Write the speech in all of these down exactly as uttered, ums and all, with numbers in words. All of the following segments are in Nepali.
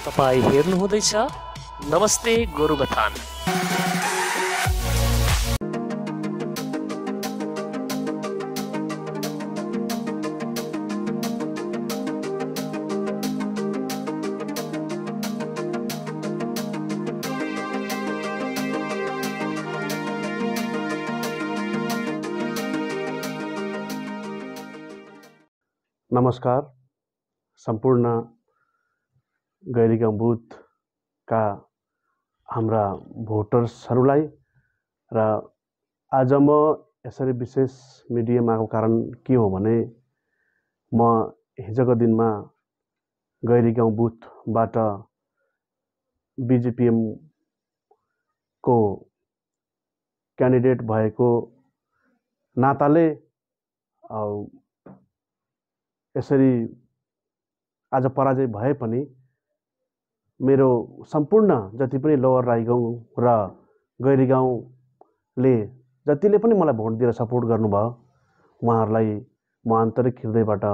तपाईं हेर्नुहुँदैछ नमस्ते गोरुबथान। नमस्कार सम्पूर्ण गैरी गाउँ बुथका हाम्रा भोटर्सहरूलाई र आज म यसरी विशेष मिडियामा आएको कारण के हो भने म हिजोको दिनमा गैरी गाउँ बुथबाट बीजेपीएम को क्यान्डिडेट भएको नाताले यसरी आज पराजय भए पनि मेरो सम्पूर्ण जति पनि लोवर राईगाउँ र गैरी गाउँले जतिले पनि मलाई भोट दिएर सपोर्ट गर्नुभयो उहाँहरूलाई म आन्तरिक हृदयबाट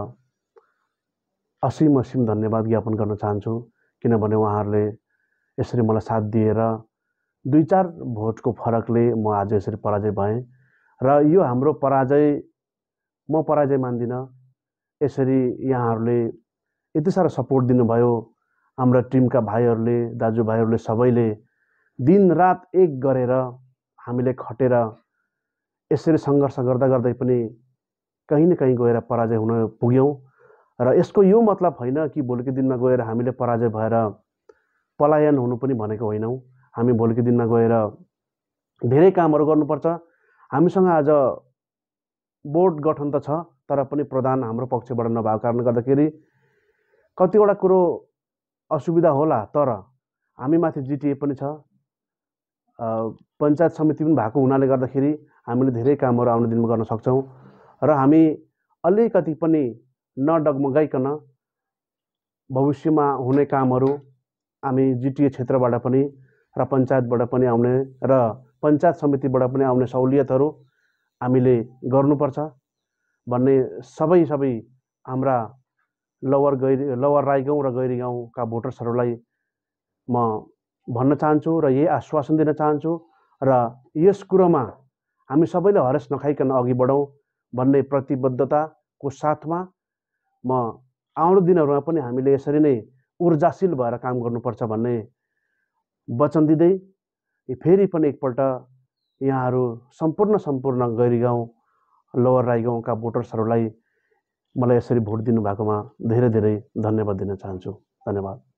असीम असीम धन्यवाद ज्ञापन गर्न चाहन्छु। किनभने उहाँहरूले यसरी मलाई साथ दिएर दुई चार भोटको फरकले म आज यसरी पराजय भएँ र यो हाम्रो पराजय म पराजय मान्दिनँ। यसरी यहाँहरूले यति साह्रो सपोर्ट दिनुभयो, हाम्रा टिमका भाइहरूले दाजुभाइहरूले सबैले दिन रात एक गरेर हामीले खटेर यसरी सङ्घर्ष गर्दा गर्दै पनि कहीँ न कहीँ गएर पराजय हुन पुग्यौँ र यसको यो मतलब होइन कि भोलिको दिनमा गएर हामीले पराजय भएर पलायन हुनु पनि भनेको होइनौँ। हामी भोलिको दिनमा गएर धेरै कामहरू गर्नुपर्छ। हामीसँग आज बोर्ड गठन त छ तर पनि प्रधान हाम्रो पक्षबाट नभएको कारणले गर्दाखेरि कतिवटा कुरो असुविधा होला, तर हामीमाथि जिटिए पनि छ, पञ्चायत समिति पनि भएको हुनाले गर्दाखेरि हामीले धेरै कामहरू आउने दिनमा गर्न सक्छौँ र हामी अलिकति पनि नडगमगाइकन भविष्यमा हुने कामहरू हामी जिटिए क्षेत्रबाट पनि र पञ्चायतबाट पनि आउने र पञ्चायत समितिबाट पनि आउने सहुलियतहरू हामीले गर्नुपर्छ भन्ने सबै सबै हाम्रा लोवर गैरी लोवर राईगाउँ र गैरी गाउँका भोटर्सहरूलाई म भन्न चाहन्छु र यही आश्वासन दिन चाहन्छु र यस कुरोमा हामी सबैले हरेस नखाइकन अघि बढौँ भन्ने प्रतिबद्धताको साथमा म आउँदो दिनहरूमा पनि हामीले यसरी नै ऊर्जाशील भएर काम गर्नुपर्छ भन्ने वचन दिँदै फेरि पनि एकपल्ट यहाँहरू सम्पूर्ण सम्पूर्ण गैरी गाउँ लोवर राईगाउँका भोटर्सहरूलाई मलाई यसरी भोट दिनुभएकोमा धेरै धेरै धन्यवाद दिन चाहन्छु। धन्यवाद।